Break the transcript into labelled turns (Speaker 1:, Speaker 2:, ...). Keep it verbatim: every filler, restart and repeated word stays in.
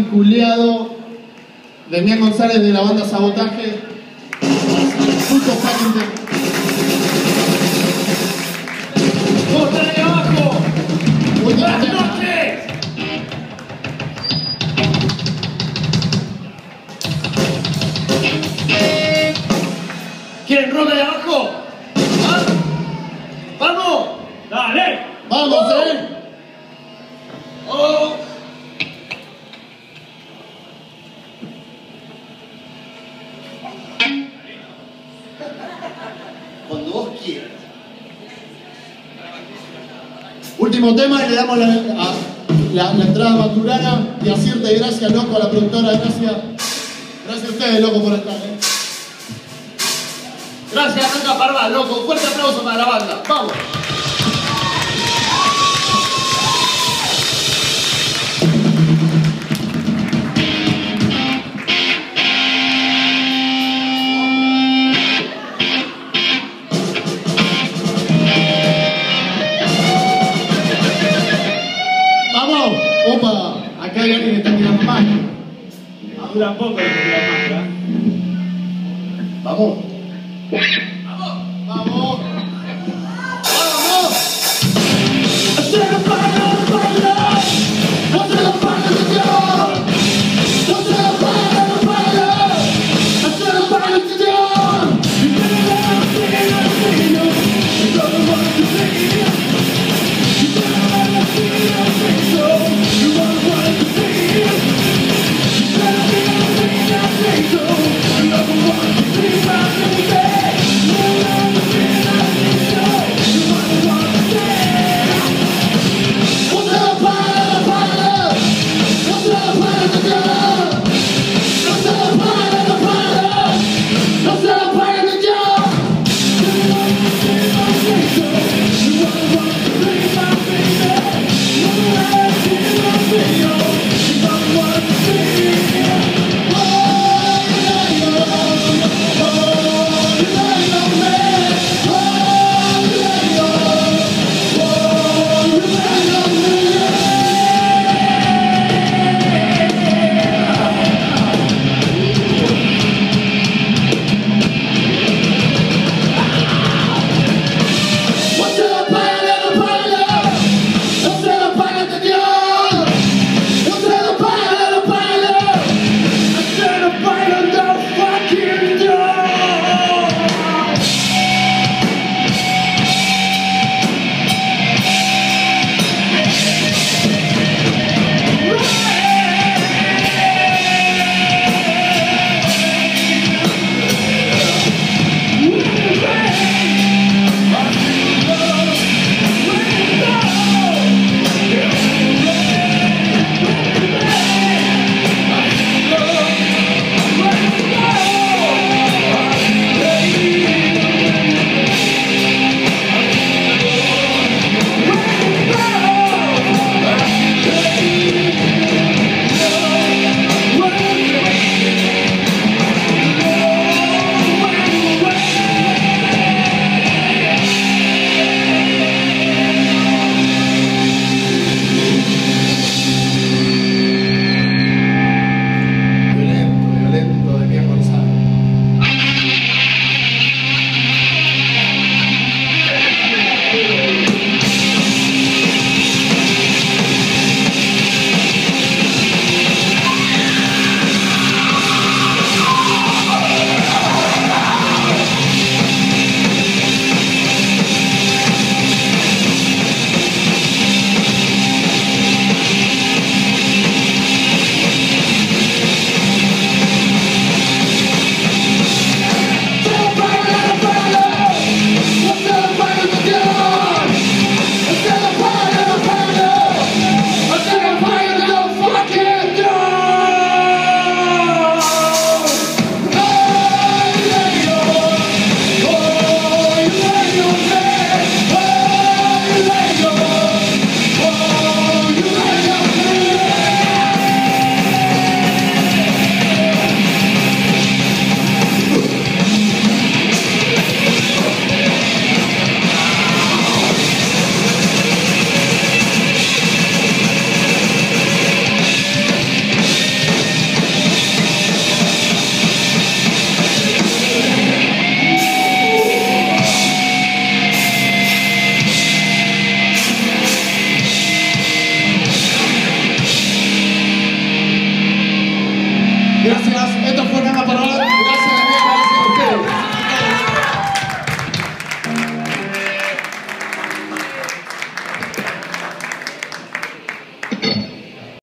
Speaker 1: culiado, Demián González de la banda Sabotaje. Puto fucking tema.
Speaker 2: ¡Otra de abajo! ¡Buenas
Speaker 1: tema.
Speaker 2: noches! ¿Quieren rock de abajo? ¿Ah? ¡Vamos! ¡Dale!
Speaker 1: Vamos, eh.
Speaker 2: ¡Oh!
Speaker 1: Cuando vos quieras. Último tema y le damos la, a, la, la entrada maturana y acierta y gracias, loco, a la productora, gracias. Gracias a ustedes, loco, por estar, eh.
Speaker 2: Gracias, Nunca Parva, loco. Fuerte aplauso para la banda. ¡Vamos!
Speaker 1: ¡Vamos! ¡Opa! Acá hay alguien que está tirando más.
Speaker 2: Dura poco el que la manga.
Speaker 1: Vamos.
Speaker 2: ¡Vamos!
Speaker 1: Vamos.
Speaker 2: ¡Vamos!
Speaker 1: What's up,